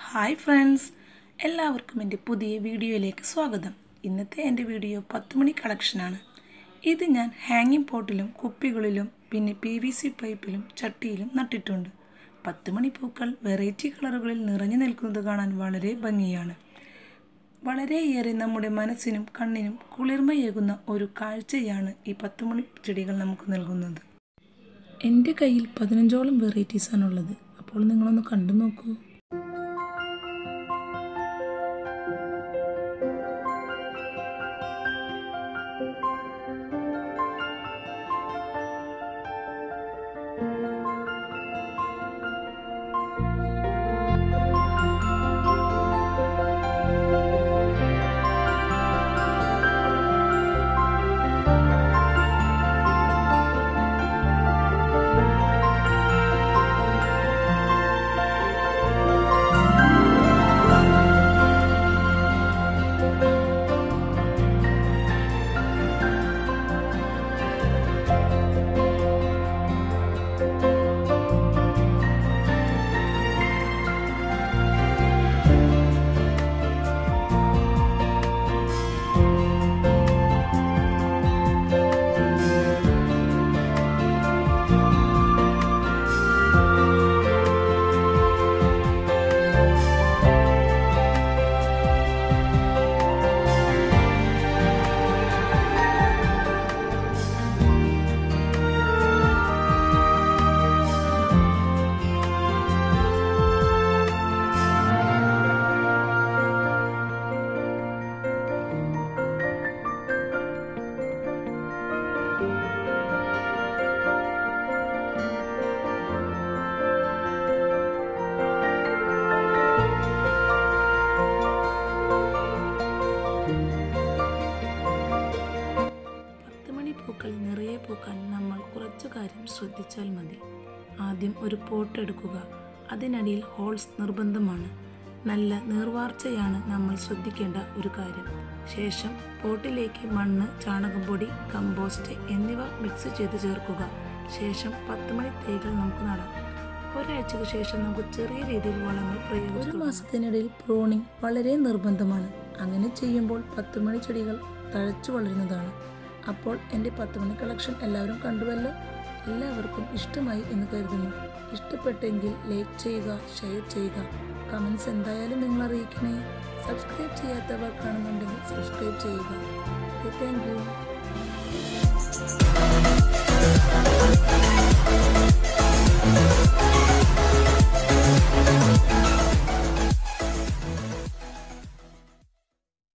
Hi friends, എല്ലാവർക്കും എൻ്റെ പുതിയ വീഡിയോയിലേക്ക് സ്വാഗതം. ഇന്നത്തെ എൻ്റെ വീഡിയോ 10 മണി കളക്ഷനാണ്. ഇത് ഞാൻ ഹാങ്ങിങ് പോട്ടിലും കുപ്പികളിലും പിന്നെ PVC പൈപ്പിലും ചട്ടിയിലും നട്ടിട്ടുണ്ട്. 10 മണി പൂക്കൾ വെറൈറ്റി കളറുകളിൽ നിറഞ്ഞു നിൽക്കുന്നത് കാണാൻ വളരെ ഭംഗിയാണ്. വളരെയേറെ നമ്മുടെ മനസ്സിനും കണ്ണിനും കുളിർമയേകുന്ന ഒരു കാഴ്ചയാണ് ഈ 10 മണി ചെടികൾ നമുക്ക് നൽകുന്നത്. എൻ്റെ കയ്യിൽ 15ഓളം വെറൈറ്റീസാണുള്ളത്. അപ്പോൾ നിങ്ങളൊന്ന് കണ്ടു നോക്കൂ. പൂക്കൾ നിറയെ പൂക്കാൻ നമ്മൾ കുറച്ചു കാര്യം ശ്രദ്ധിച്ചാൽ മതി. ആദ്യം ഒരു പോട്ട് എടുക്കുക. അതിനടിയിൽ ഹോൾസ് നിർബന്ധമാണ്. നല്ല നീർവാർച്ചയാണ് നമ്മൾ ശ്രദ്ധിക്കേണ്ട ഒരു കാര്യം. ശേഷം പോട്ടിലേക്ക് മണ്ണ്, ചാണകപ്പൊടി, കമ്പോസ്റ്റ് എന്നിവ മിക്സ് ചെയ്ത് ചേർക്കുക. ശേഷം 10 മണി തൈകൾ നമുക്ക് നടാം. ഒരാഴ്ചയ്ക്ക് ശേഷം നമുക്ക് ചെറിയ രീതിയിൽ വളങ്ങൾ പ്രയോഗിക്കാം. ഒരു മാസത്തിനിടയിൽ പ്രൂണിങ് വളരെ നിർബന്ധമാണ്. അങ്ങനെ ചെയ്യുമ്പോൾ 10 മണി ചെടികൾ തഴച്ചു വളരുന്നതാണ്. അപ്പോൾ എൻ്റെ 10 മണി കളക്ഷൻ എല്ലാവരും കണ്ടുവല്ലോ. എല്ലാവർക്കും ഇഷ്ടമായി എന്ന് കരുതുന്നു. ഇഷ്ടപ്പെട്ടെങ്കിൽ ലൈക്ക് ചെയ്യുക, ഷെയർ ചെയ്യുക, കമൻസ് എന്തായാലും നിങ്ങൾ അറിയിക്കണേ. സബ്സ്ക്രൈബ് ചെയ്യാത്തവർ കാണുന്നുണ്ടെങ്കിൽ സബ്സ്ക്രൈബ് ചെയ്യുക. Thank U.